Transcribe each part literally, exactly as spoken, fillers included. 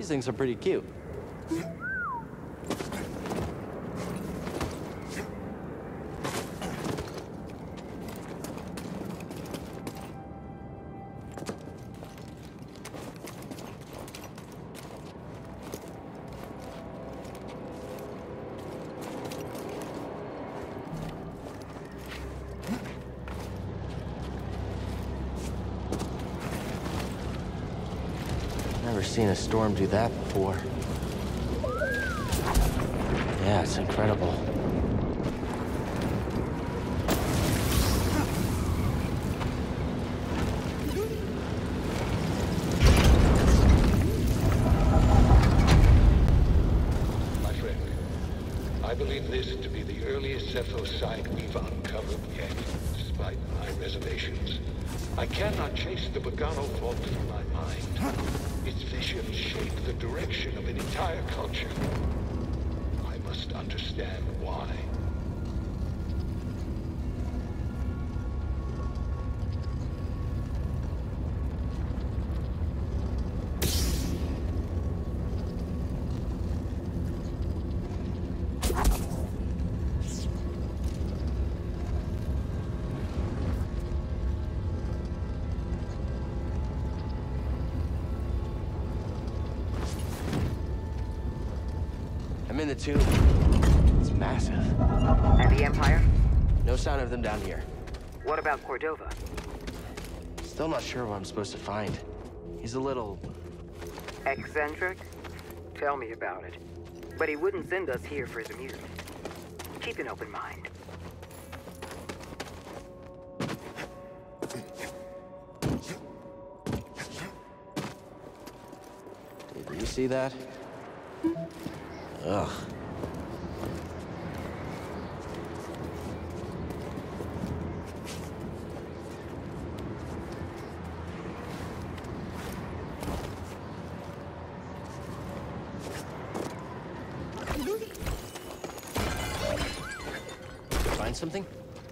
These things are pretty cute. Never seen a storm do that before. Yeah, it's incredible. My friend, I believe this to be the earliest Zeffo site we've uncovered yet, despite my reservations. I cannot chase the Bogano fault from my mind. Its visions shape the direction of an entire culture. I must understand why. I'm in the tube. It's massive. And the Empire? No sign of them down here. What about Cordova? Still not sure what I'm supposed to find. He's a little... Eccentric? Tell me about it. But he wouldn't send us here for his amusement. Keep an open mind. Did you see that? Ugh. Find something?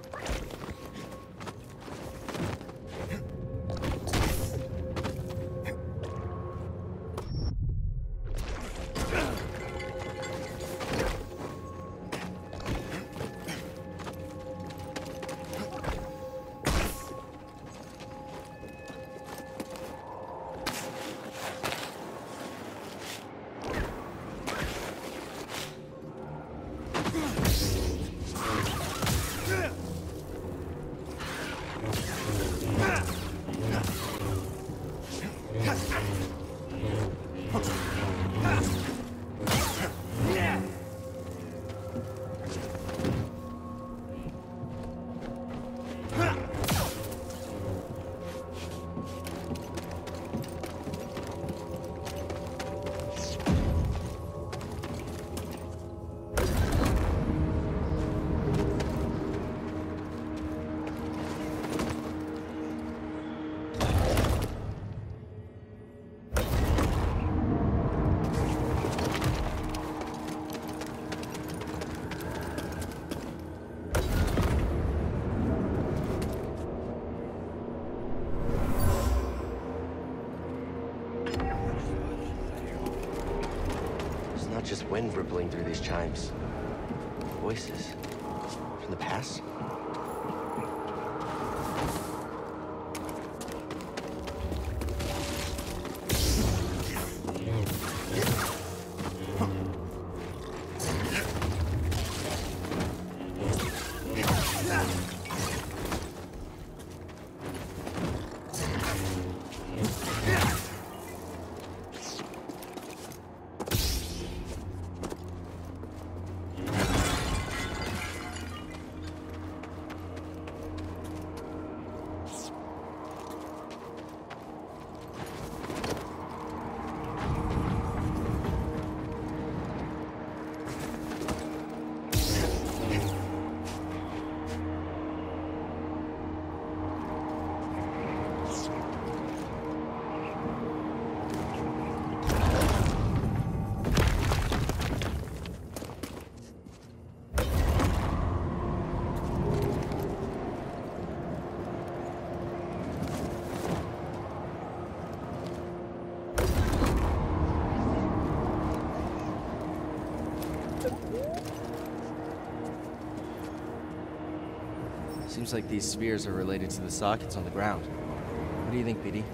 Just wind rippling through these chimes. Voices. From the past? Seems like these spheres are related to the sockets on the ground. What do you think, P D?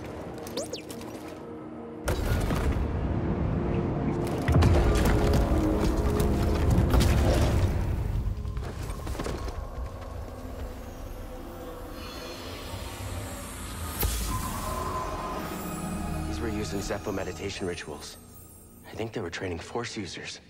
These were used in Zepho meditation rituals. I think they were training Force users.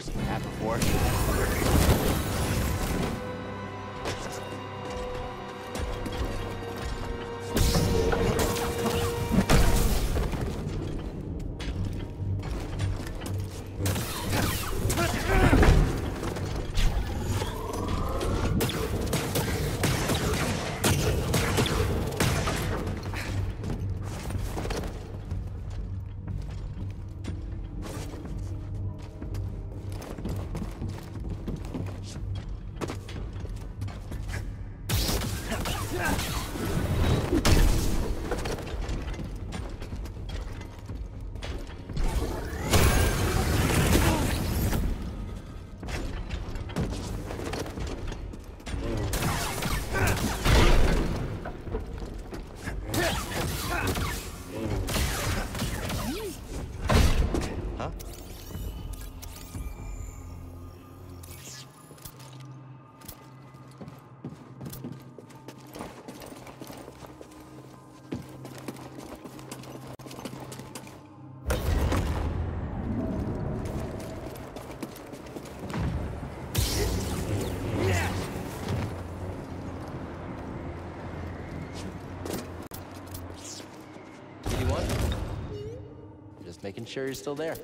Seen that before? Making sure you're still there.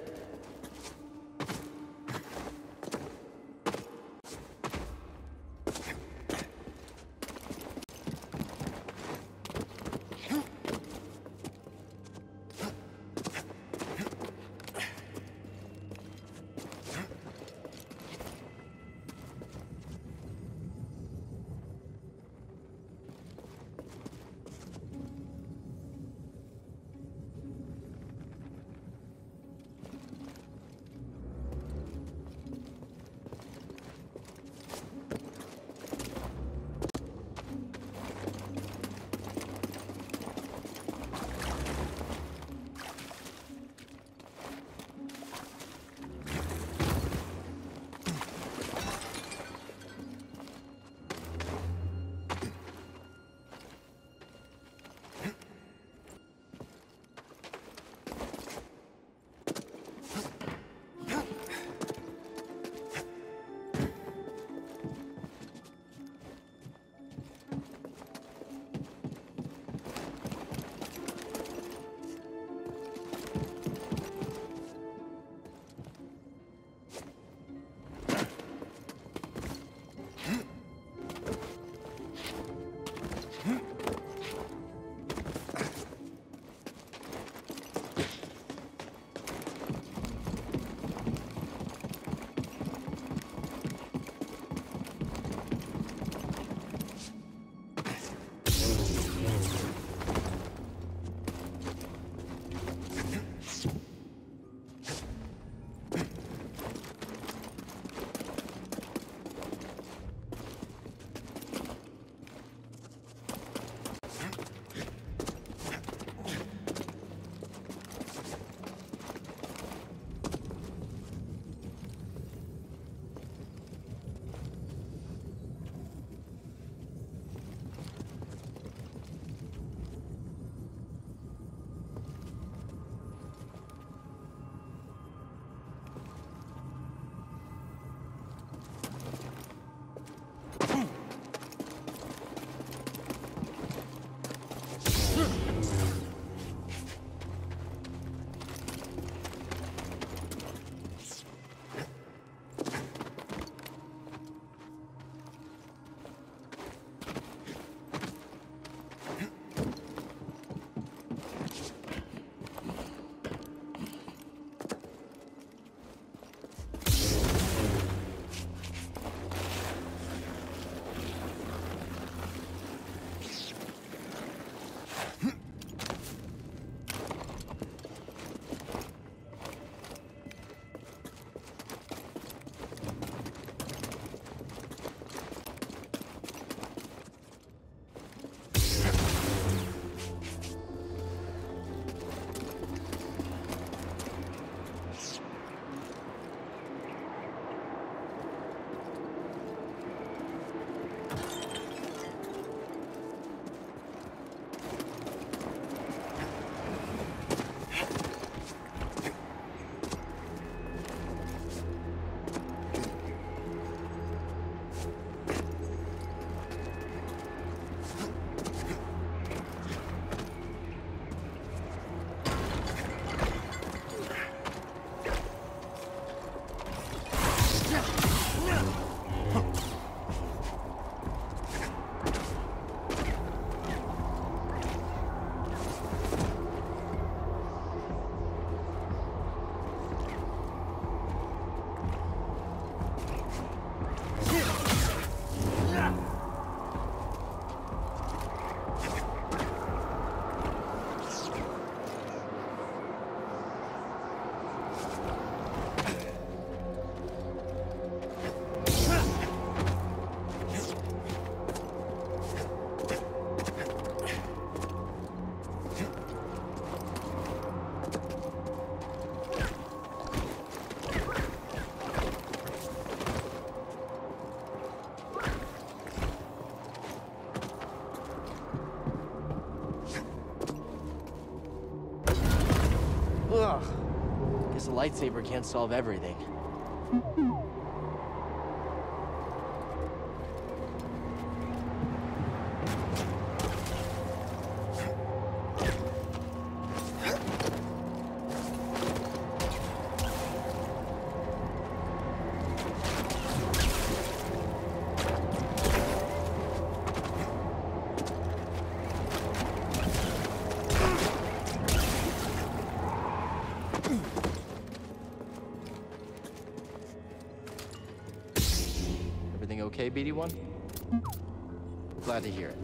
lightsaber can't solve everything. Everything okay, B D one? Glad to hear it.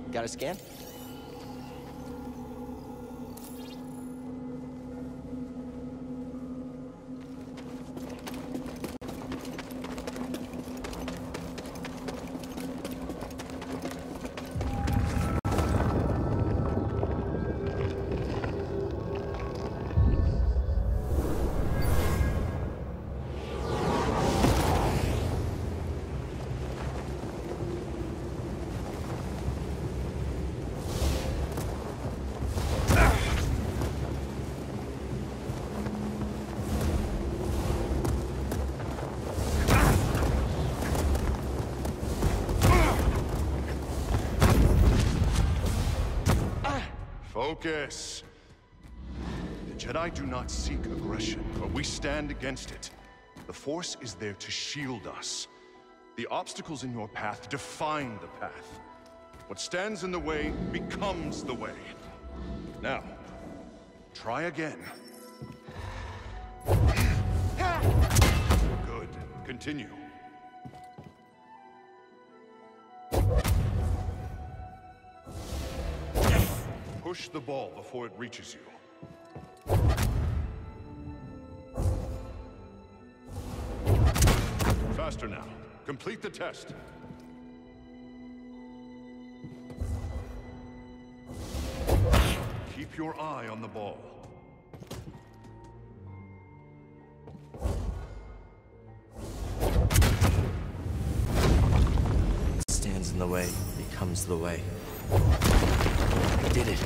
Got a scan? Focus. The Jedi do not seek aggression, but we stand against it. The Force is there to shield us. The obstacles in your path define the path. What stands in the way becomes the way. Now, try again. Good. Continue. Push the ball before it reaches you. Faster now. Complete the test. Keep your eye on the ball. What stands in the way becomes the way. I did it.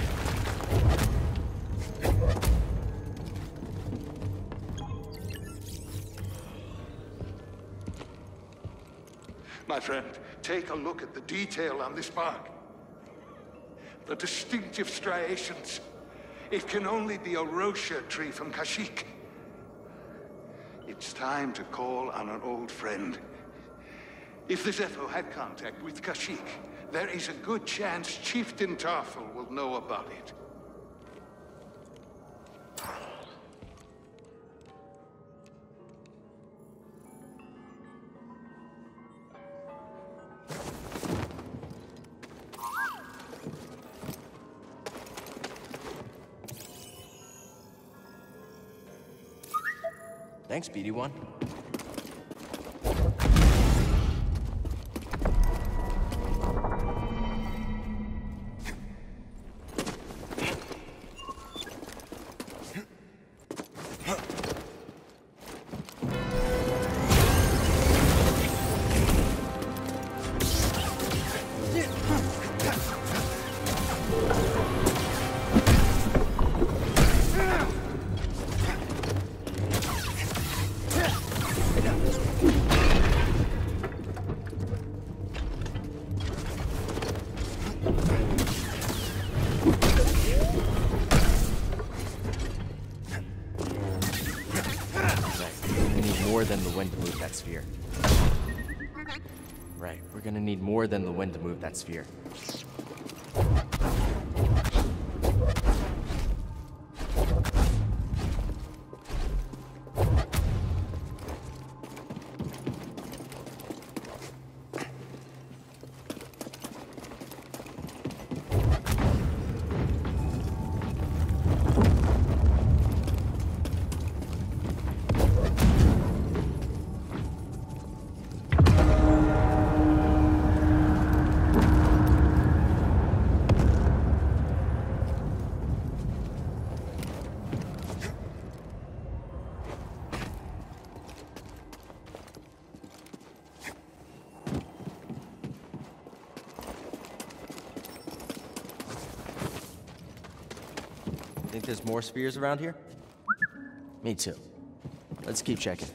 My friend, take a look at the detail on this bark. The distinctive striations. It can only be a Roshia tree from Kashyyyk. It's time to call on an old friend. If the Zeffo had contact with Kashyyyk, there is a good chance Chieftain Tarfful will know about it. Thanks, B D one. Than the wind to move that sphere. Right, we're gonna need more than the wind to move that sphere. Think there's more spheres around here? Me too. Let's keep checking.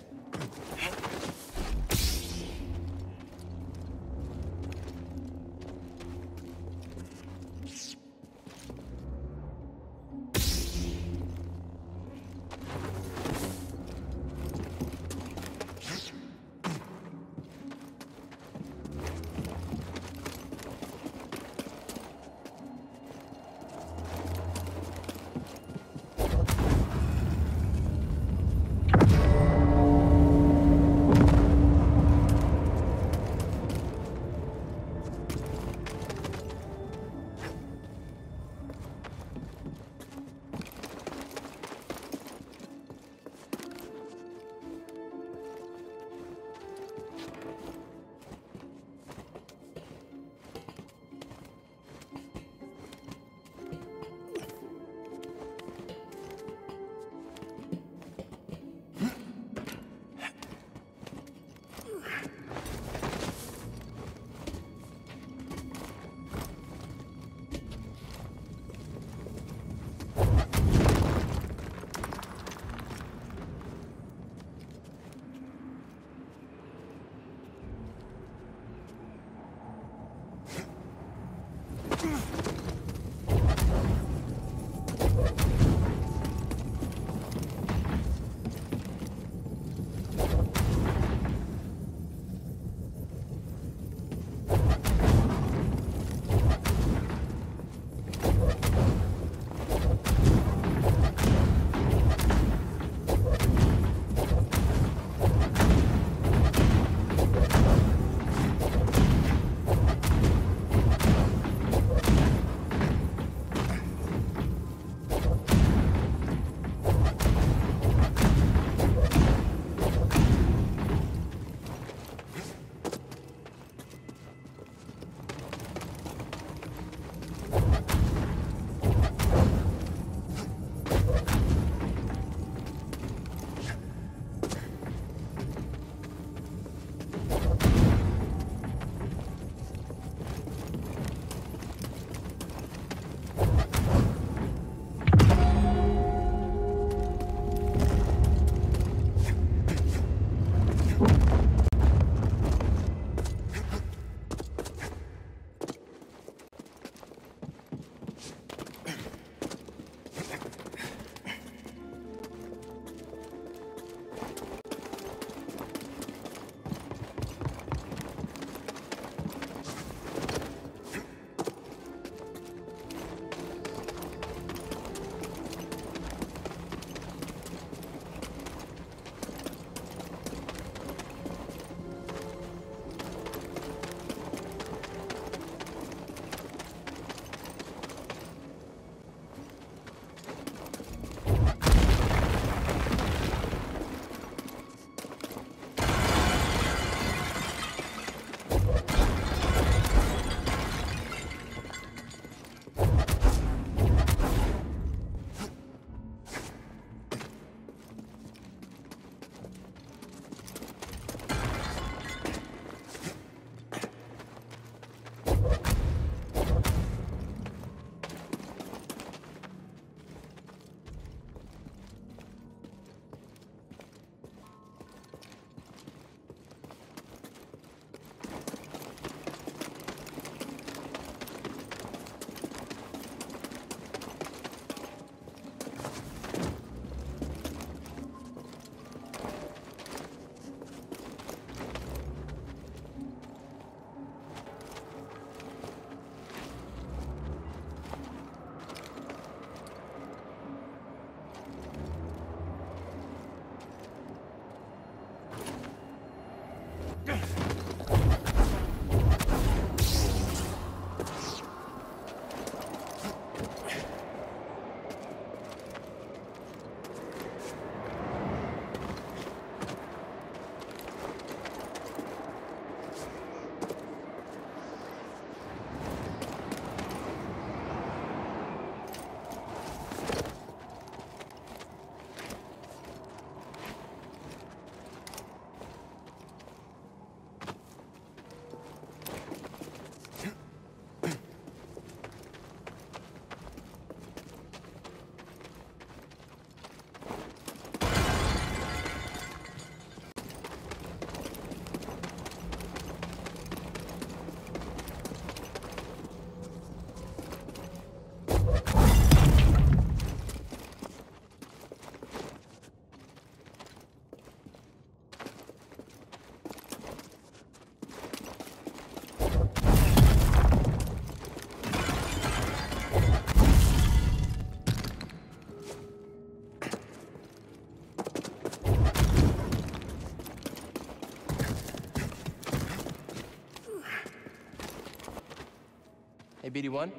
Hey, B D one?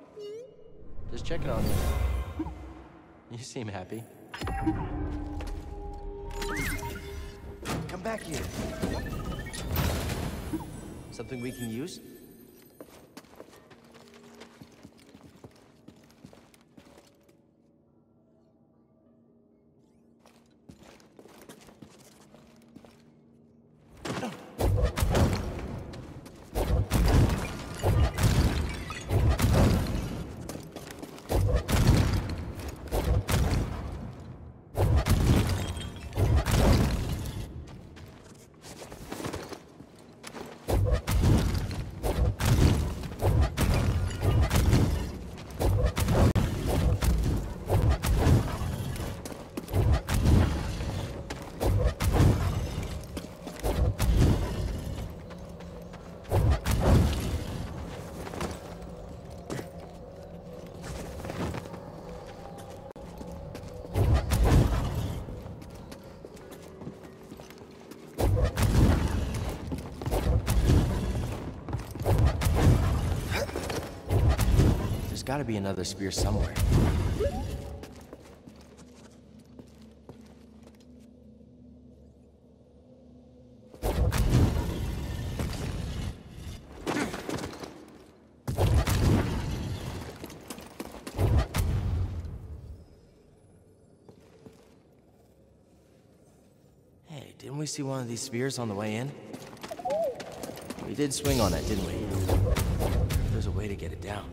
Just checking on you. You seem happy. Come back here. Something we can use? There's gotta be another spear somewhere. Hey, didn't we see one of these spears on the way in? We did swing on it, didn't we? There's a way to get it down.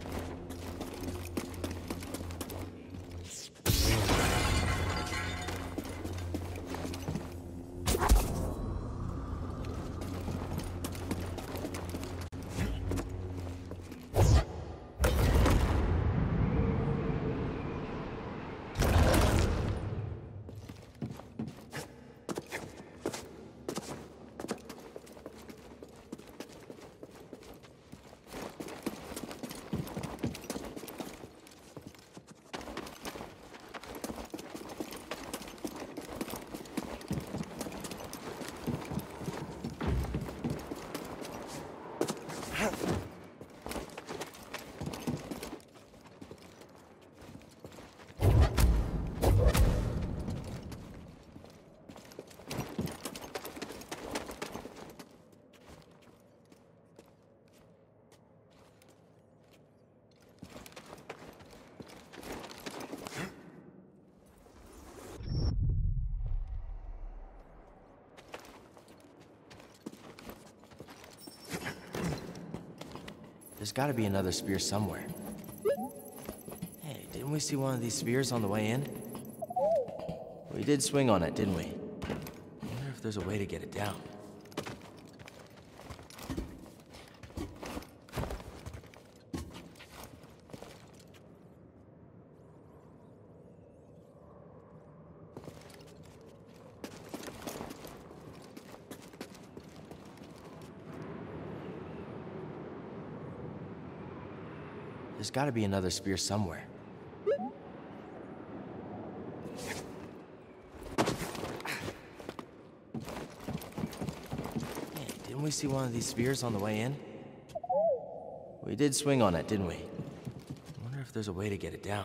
There's gotta be another spear somewhere. Hey, didn't we see one of these spears on the way in? We did swing on it, didn't we? I wonder if there's a way to get it down. There's gotta be another spear somewhere. Hey, didn't we see one of these spears on the way in? We did swing on it, didn't we? I wonder if there's a way to get it down.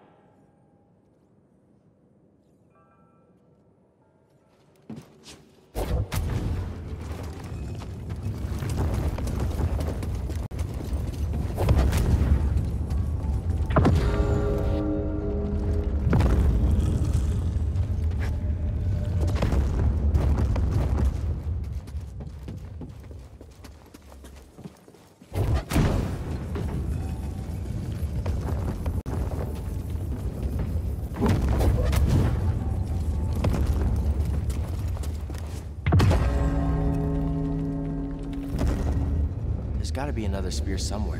There's gotta be another spear somewhere.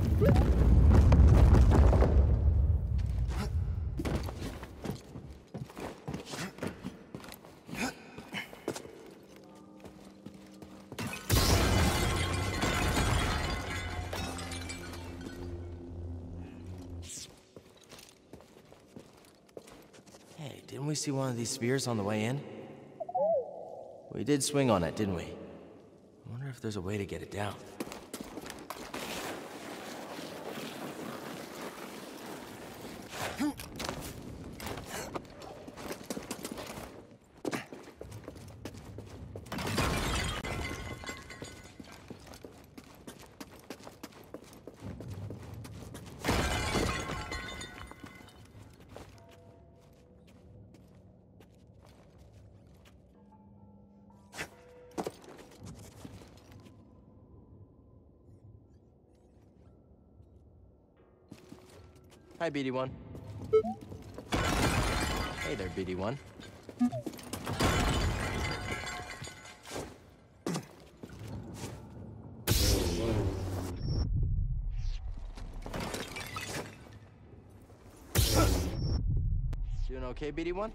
Hey, didn't we see one of these spears on the way in? We did swing on it, didn't we? I wonder if there's a way to get it down. Hi, B D one. Hey there, B D one. Doing okay, B D one?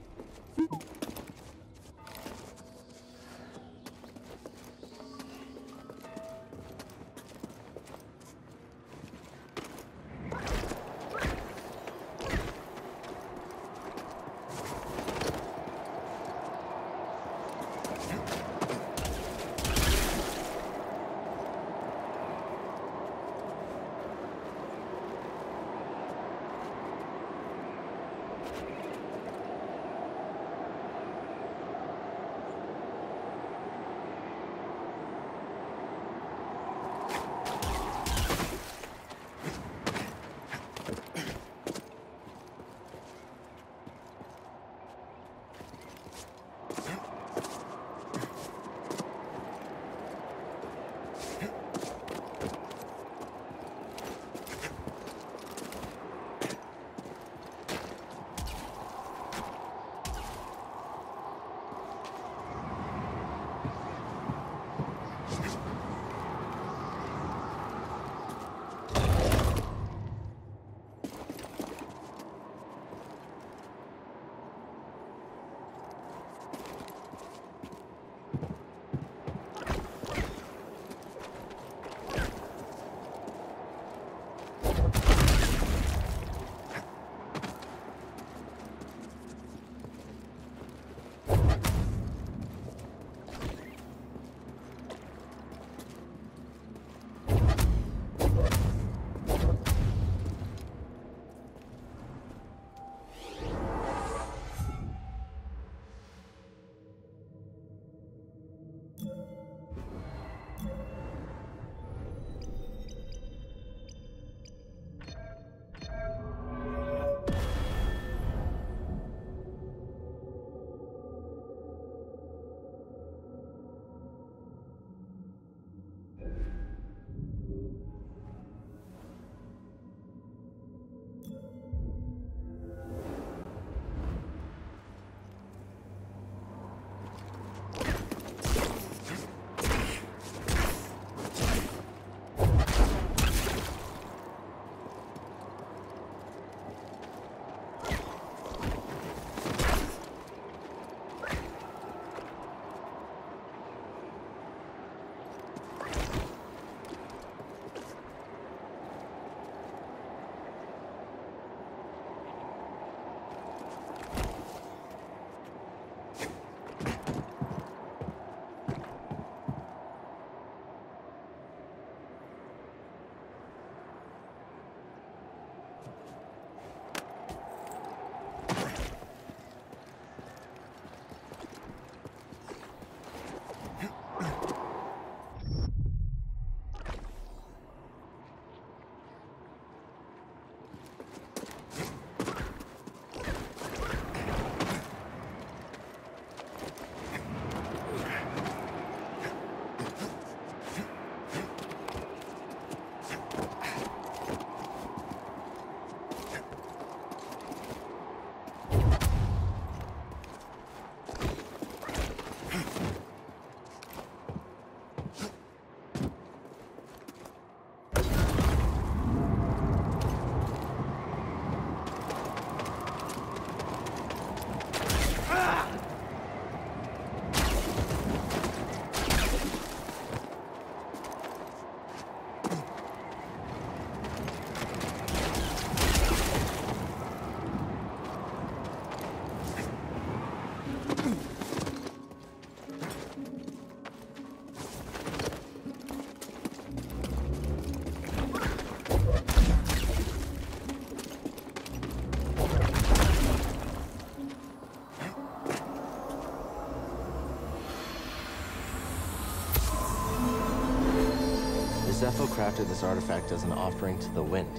Zepho crafted this artifact as an offering to the wind.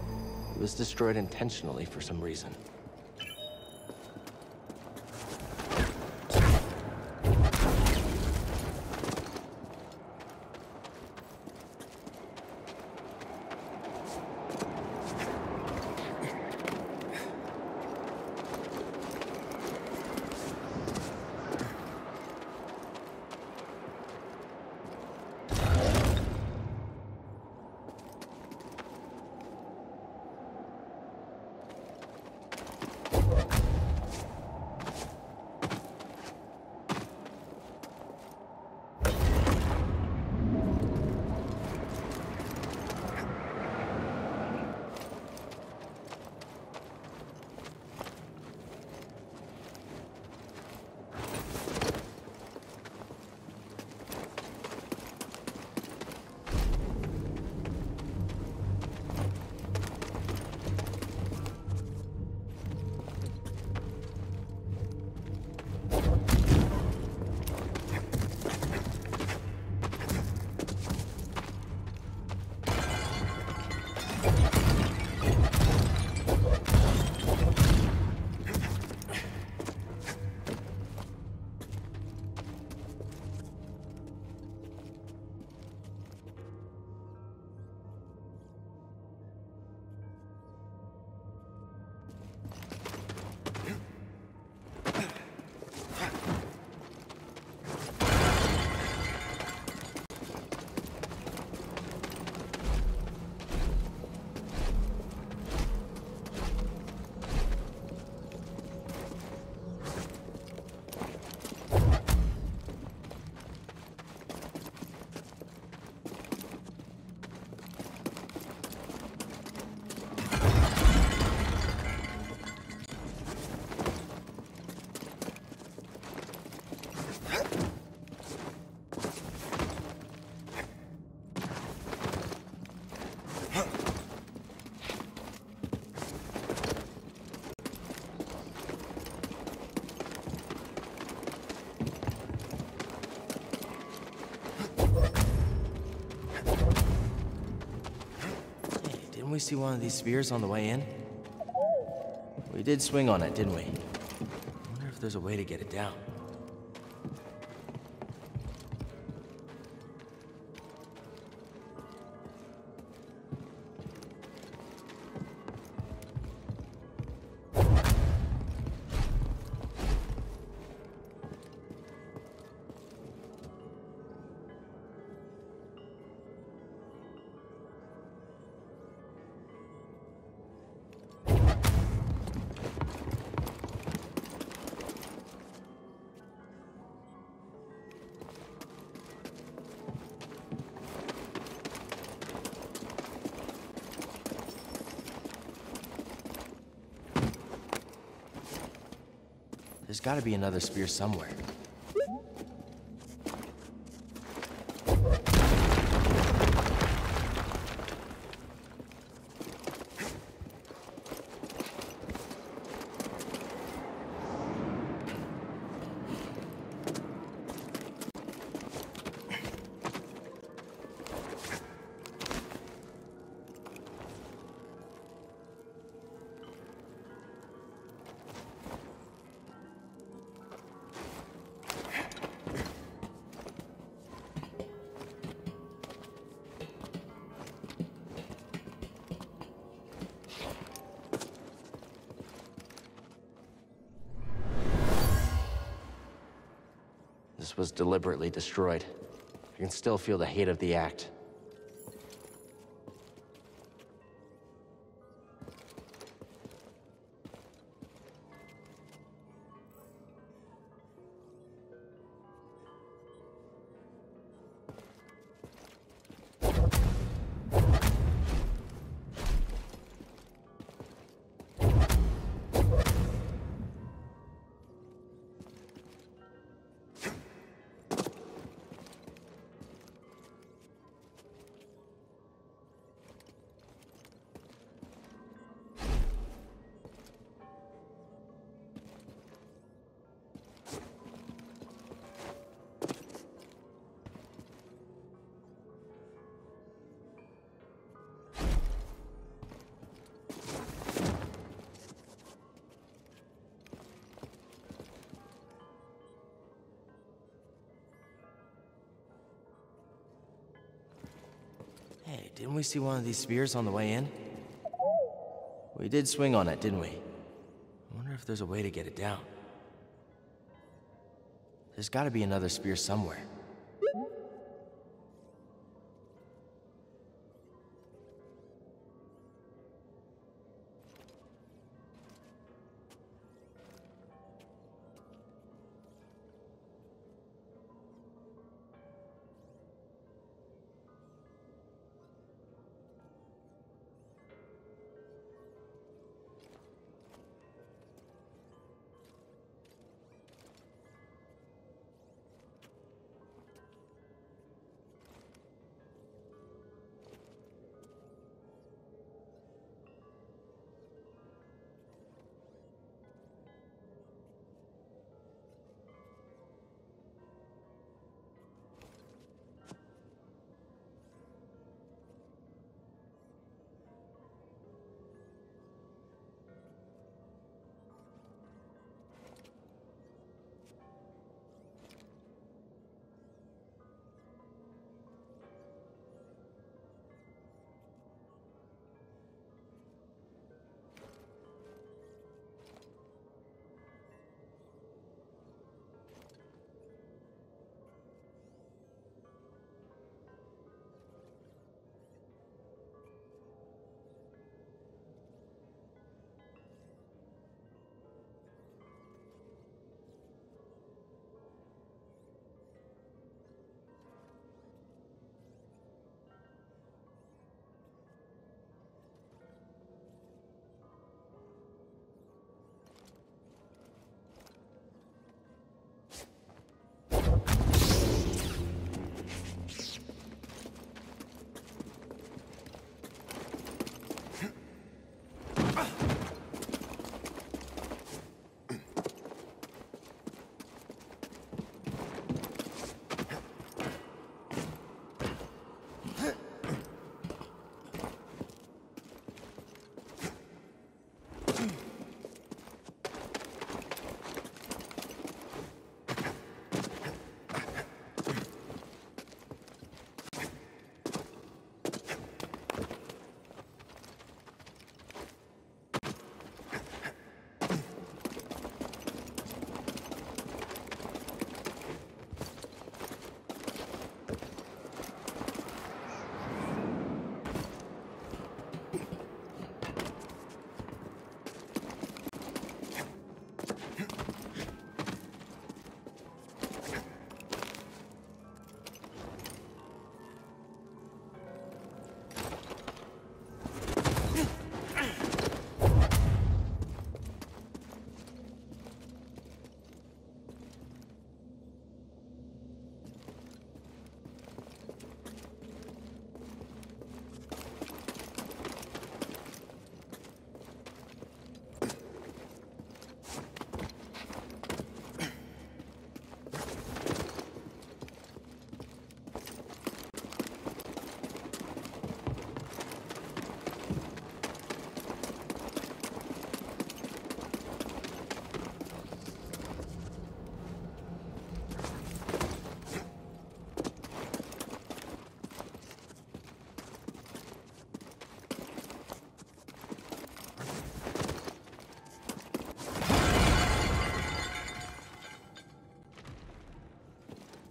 It was destroyed intentionally for some reason. Didn't we see one of these spheres on the way in? We did swing on it, didn't we? I wonder if there's a way to get it down. There's gotta be another spear somewhere. This was deliberately destroyed. I can still feel the hate of the act. Hey, didn't we see one of these spheres on the way in? We did swing on it, didn't we? I wonder if there's a way to get it down. There's gotta be another spear somewhere.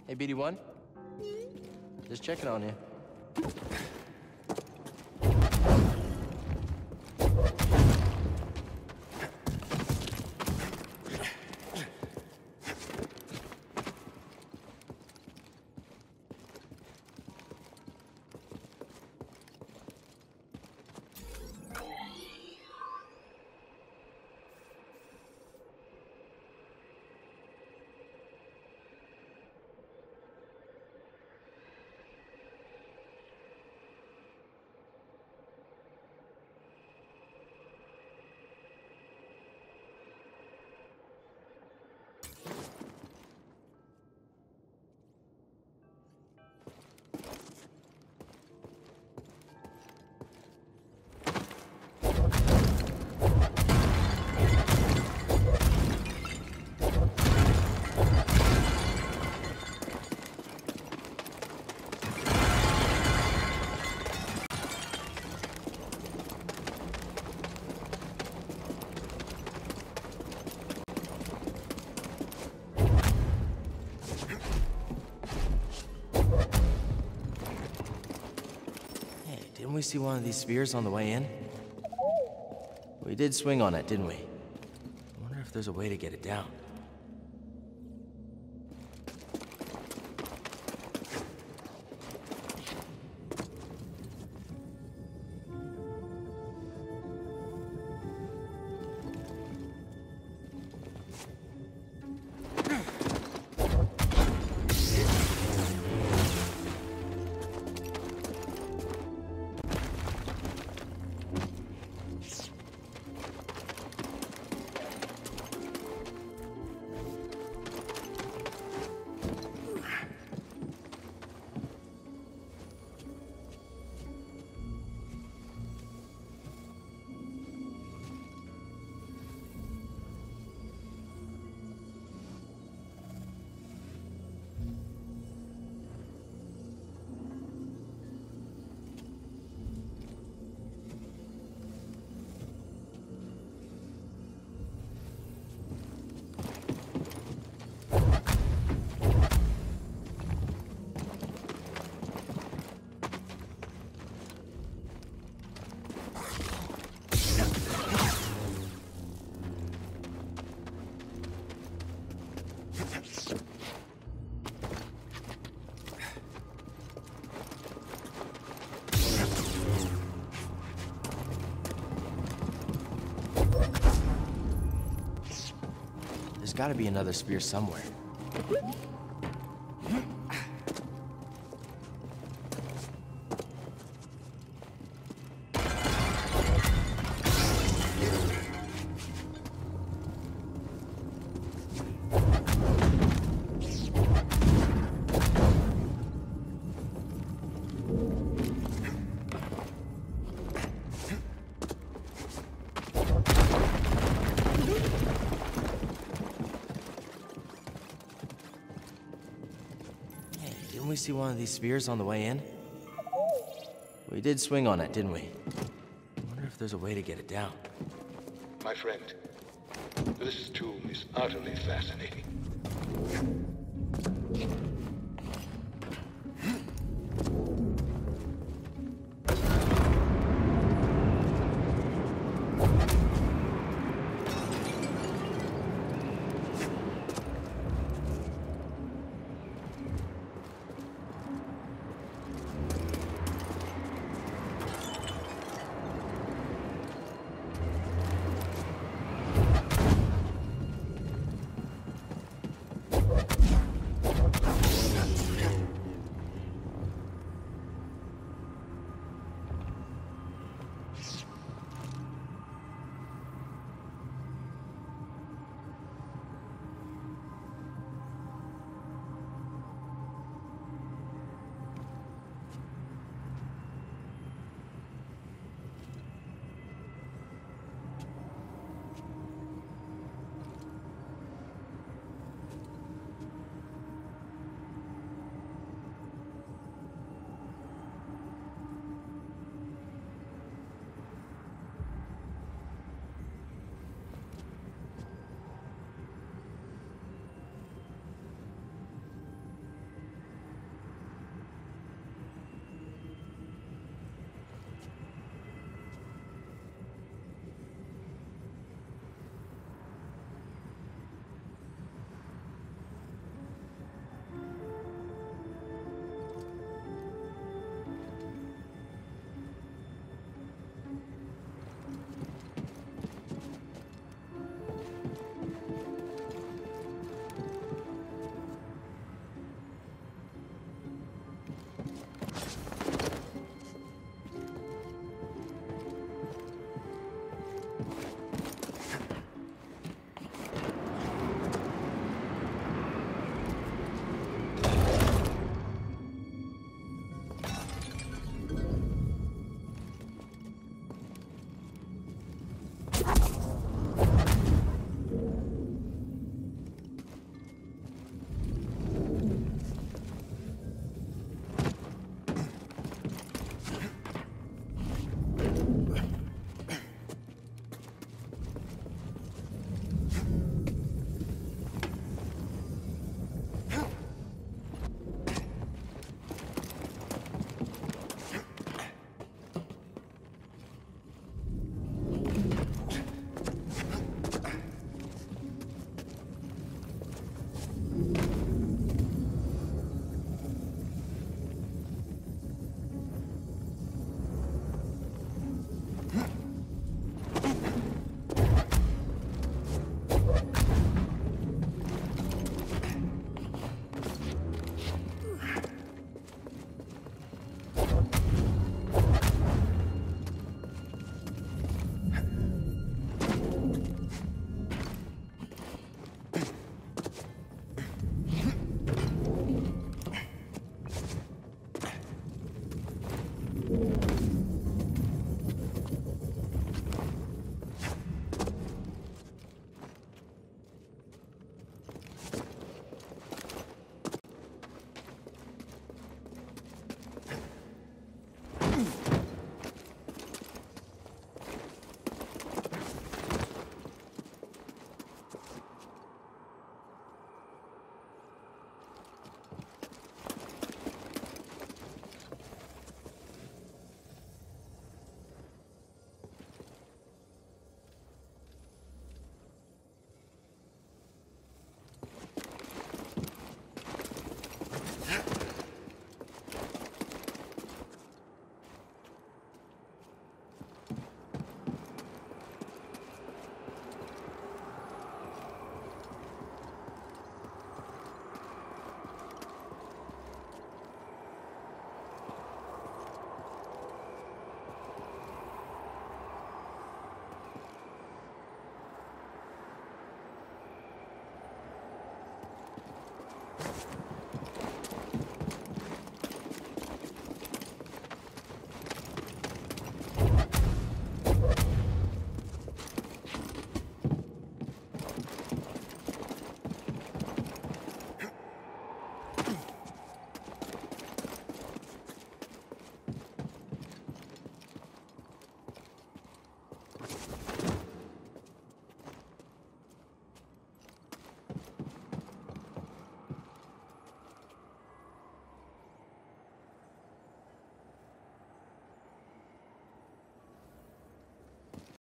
Hey, B D one? Just checking on you. Didn't we see one of these spheres on the way in? We did swing on it, didn't we? I wonder if there's a way to get it down. There's gotta be another spear somewhere. Didn't we see one of these spheres on the way in? We did swing on it, didn't we? I wonder if there's a way to get it down. My friend, this tomb is utterly fascinating.